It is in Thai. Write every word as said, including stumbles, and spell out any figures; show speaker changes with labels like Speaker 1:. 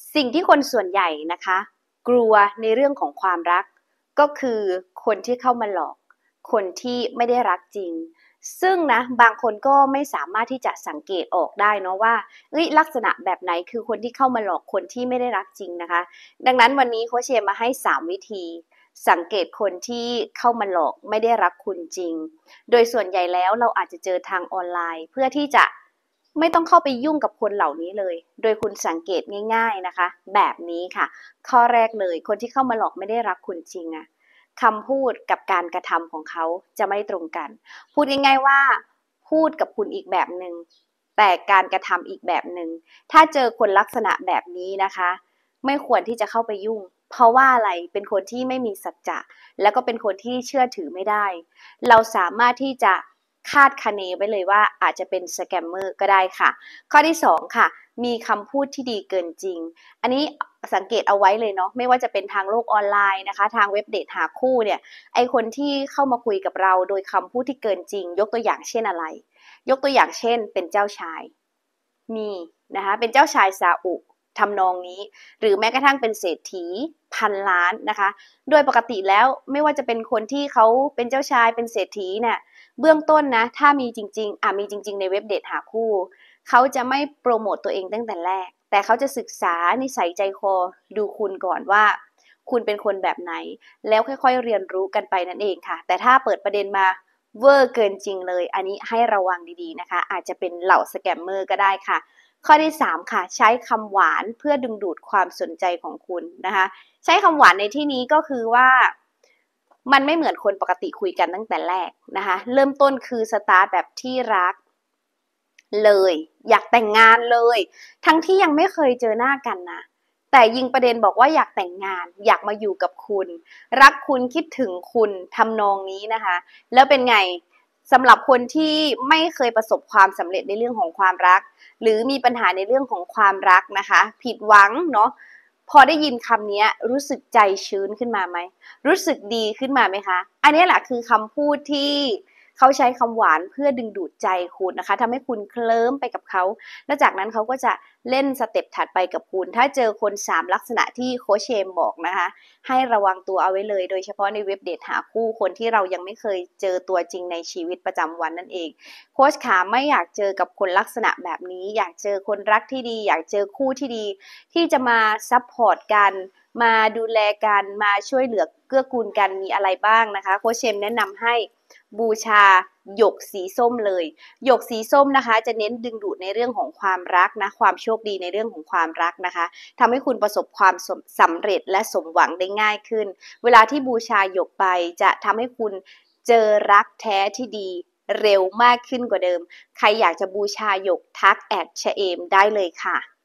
Speaker 1: สิ่งที่คนส่วนใหญ่นะคะกลัวในเรื่องของความรักก็คือคนที่เข้ามาหลอกคนที่ไม่ได้รักจริงซึ่งนะบางคนก็ไม่สามารถที่จะสังเกตออกได้เนาะว่าเอ้ยลักษณะแบบไหนคือคนที่เข้ามาหลอกคนที่ไม่ได้รักจริงนะคะดังนั้นวันนี้โค้ชเชมาให้สามวิธีสังเกตคนที่เข้ามาหลอกไม่ได้รักคุณจริงโดยส่วนใหญ่แล้วเราอาจจะเจอทางออนไลน์เพื่อที่จะไม่ต้องเข้าไปยุ่งกับคนเหล่านี้เลยโดยคุณสังเกตง่ายๆนะคะแบบนี้ค่ะข้อแรกเลยคนที่เข้ามาหลอกไม่ได้รักคุณจริงอะคำพูดกับการกระทำของเขาจะไม่ตรงกันพูดง่ายๆว่าพูดกับคุณอีกแบบหนึ่งแต่การกระทำอีกแบบหนึ่งถ้าเจอคนลักษณะแบบนี้นะคะไม่ควรที่จะเข้าไปยุ่งเพราะว่าอะไรเป็นคนที่ไม่มีสัจจะแล้วก็เป็นคนที่เชื่อถือไม่ได้เราสามารถที่จะคาดคะเนไว้เลยว่าอาจจะเป็นสแกมเมอร์ก็ได้ค่ะข้อที่สองค่ะมีคำพูดที่ดีเกินจริงอันนี้สังเกตเอาไว้เลยเนาะไม่ว่าจะเป็นทางโลกออนไลน์นะคะทางเว็บเดทหาคู่เนี่ยไอคนที่เข้ามาคุยกับเราโดยคำพูดที่เกินจริงยกตัวอย่างเช่นอะไรยกตัวอย่างเช่นเป็นเจ้าชายมีนะคะเป็นเจ้าชายซาอุทำนองนี้หรือแม้กระทั่งเป็นเศรษฐีพันล้านนะคะโดยปกติแล้วไม่ว่าจะเป็นคนที่เขาเป็นเจ้าชายเป็นเศรษฐีเนี่ยเบื้องต้นนะถ้ามีจริงๆอ่ะมีจริงๆในเว็บเดทหาคู่เขาจะไม่โปรโมตตัวเองตั้งแต่แรกแต่เขาจะศึกษานิสัยใจคอดูคุณก่อนว่าคุณเป็นคนแบบไหนแล้วค่อยๆเรียนรู้กันไปนั่นเองค่ะแต่ถ้าเปิดประเด็นมาเวอร์เกินจริงเลยอันนี้ให้ระวังดีๆนะคะอาจจะเป็นเหล่าสแกมเมอร์ก็ได้ค่ะข้อที่สามค่ะใช้คำหวานเพื่อดึงดูดความสนใจของคุณนะคะใช้คำหวานในที่นี้ก็คือว่ามันไม่เหมือนคนปกติคุยกันตั้งแต่แรกนะคะเริ่มต้นคือสตาร์ทแบบที่รักเลยอยากแต่งงานเลยทั้งที่ยังไม่เคยเจอหน้ากันนะแต่ยิงประเด็นบอกว่าอยากแต่งงานอยากมาอยู่กับคุณรักคุณคิดถึงคุณทำนองนี้นะคะแล้วเป็นไงสำหรับคนที่ไม่เคยประสบความสำเร็จในเรื่องของความรักหรือมีปัญหาในเรื่องของความรักนะคะผิดหวังเนาะพอได้ยินคำนี้รู้สึกใจชื้นขึ้นมาไหมรู้สึกดีขึ้นมาไหมคะอันนี้แหละคือคำพูดที่เขาใช้คำหวานเพื่อดึงดูดใจคุณนะคะทำให้คุณเคลิ้มไปกับเขาแล้วจากนั้นเขาก็จะเล่นสเต็ปถัดไปกับคุณถ้าเจอคนสามลักษณะที่โค้ชเชมบอกนะคะให้ระวังตัวเอาไว้เลยโดยเฉพาะในเว็บเดทหาคู่คนที่เรายังไม่เคยเจอตัวจริงในชีวิตประจำวันนั่นเองโค้ชขาไม่อยากเจอกับคนลักษณะแบบนี้อยากเจอคนรักที่ดีอยากเจอคู่ที่ดีที่จะมาซัพพอร์ตกันมาดูแลกันมาช่วยเหลือเกื้อกูลกันมีอะไรบ้างนะคะโค้ชเชมแนะนำให้บูชาหยกสีส้มเลยหยกสีส้มนะคะจะเน้นดึงดูดในเรื่องของความรักนะความโชคดีในเรื่องของความรักนะคะทำให้คุณประสบความสำเร็จและสมหวังได้ง่ายขึ้นเวลาที่บูชาหยกไปจะทำให้คุณเจอรักแท้ที่ดีเร็วมากขึ้นกว่าเดิมใครอยากจะบูชาหยกทักแอดชะเอมได้เลยค่ะ